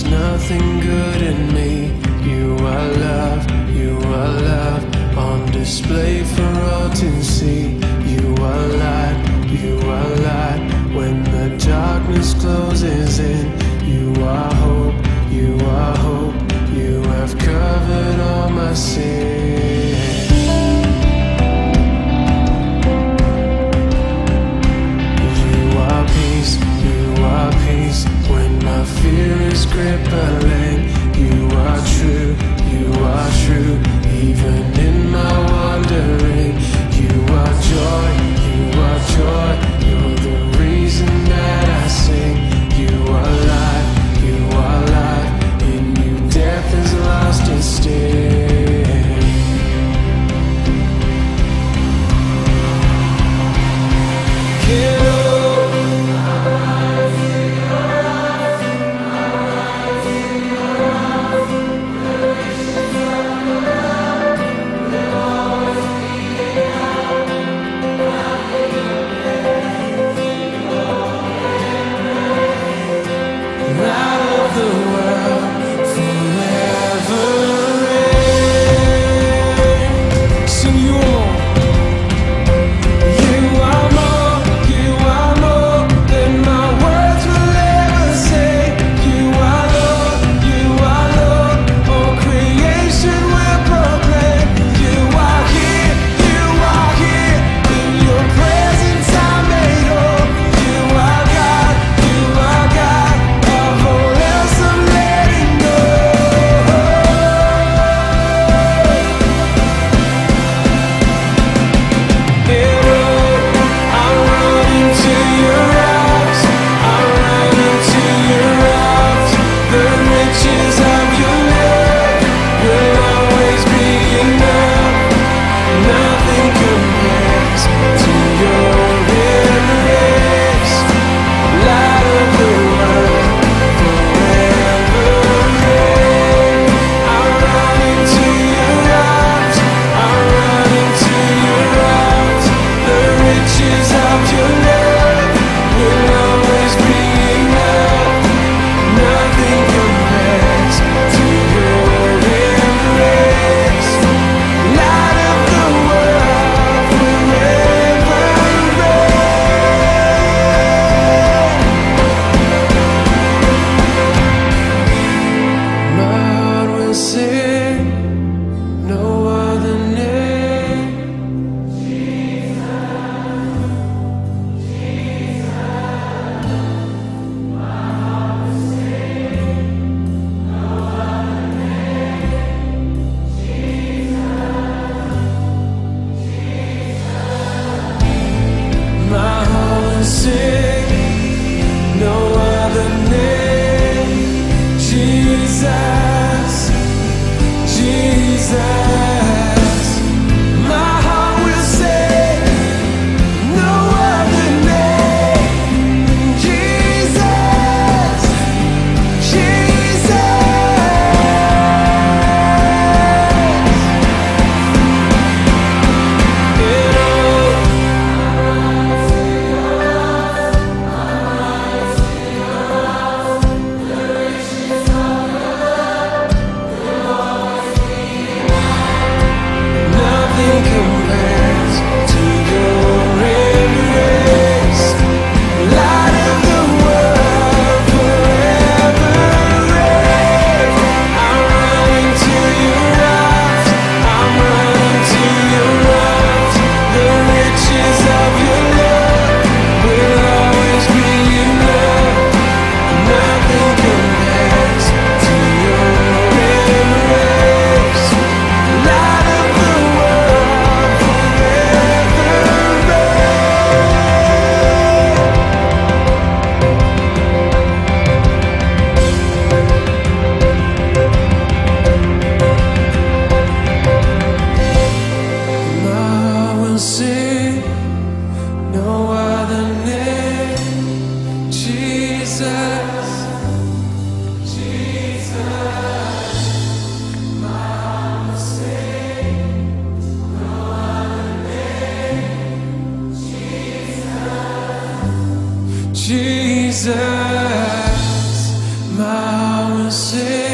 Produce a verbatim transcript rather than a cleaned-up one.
nothing good in me. You are love, you are love, on display for all to see. You are light, you are light, when the darkness closes in. You are hope, you are hope, you have covered all my sin. You are peace, you are peace, when my fear is crippling. You are true, you are true, even in my wandering. You are joy, you are joy, you're the reason that I sing. You are life, you are life, in you death has lost its sting. Can Jesus, my say